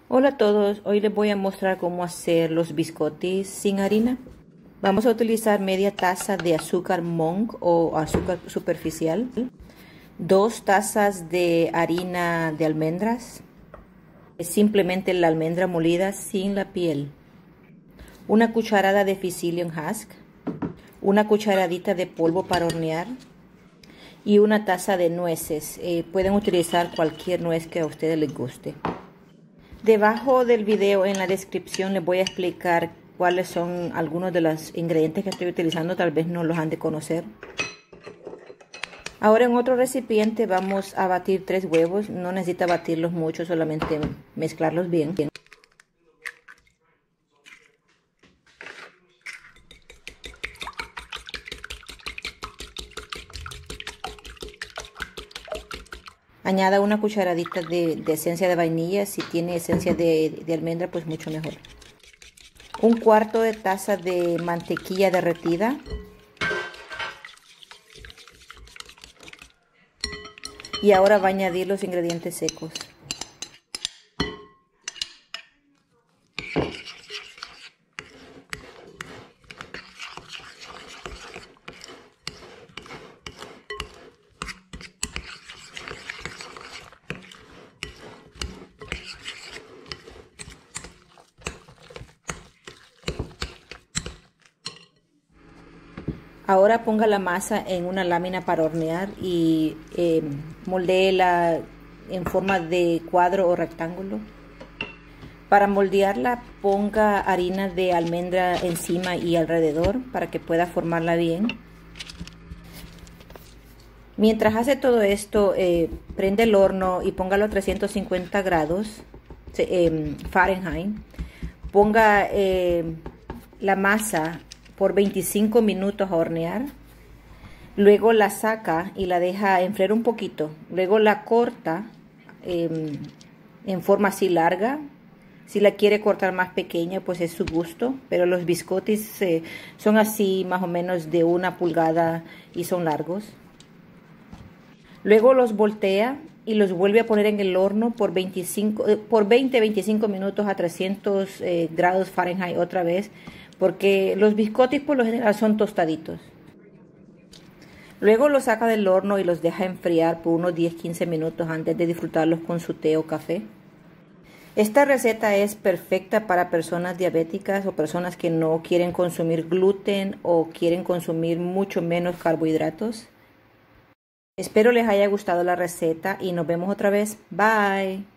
Hola a todos, hoy les voy a mostrar cómo hacer los biscottis sin harina. Vamos a utilizar media taza de azúcar monk o azúcar superficial, 2 tazas de harina de almendras, simplemente la almendra molida sin la piel, una cucharada de psyllium husk, una cucharadita de polvo para hornear y una taza de nueces. Pueden utilizar cualquier nuez que a ustedes les guste. Debajo del video en la descripción les voy a explicar cuáles son algunos de los ingredientes que estoy utilizando, tal vez no los han de conocer. Ahora en otro recipiente vamos a batir 3 huevos, no necesita batirlos mucho, solamente mezclarlos bien. Añada una cucharadita de esencia de vainilla, si tiene esencia de almendra pues mucho mejor. 1/4 de taza de mantequilla derretida. Y ahora va a añadir los ingredientes secos. Ahora ponga la masa en una lámina para hornear y moldéela en forma de cuadro o rectángulo. Para moldearla ponga harina de almendra encima y alrededor para que pueda formarla bien. Mientras hace todo esto, prende el horno y póngalo a 350 grados Fahrenheit. Ponga la masa por 25 minutos a hornear. Luego la saca y la deja enfriar un poquito. Luego la corta en forma así larga. Si la quiere cortar más pequeña, pues es su gusto. Pero los biscottis son así más o menos de 1 pulgada y son largos. Luego los voltea y los vuelve a poner en el horno por 20-25 minutos a 300 grados Fahrenheit otra vez, porque los biscottis por lo general son tostaditos. Luego los saca del horno y los deja enfriar por unos 10-15 minutos antes de disfrutarlos con su té o café. Esta receta es perfecta para personas diabéticas o personas que no quieren consumir gluten o quieren consumir mucho menos carbohidratos. Espero les haya gustado la receta y nos vemos otra vez. Bye.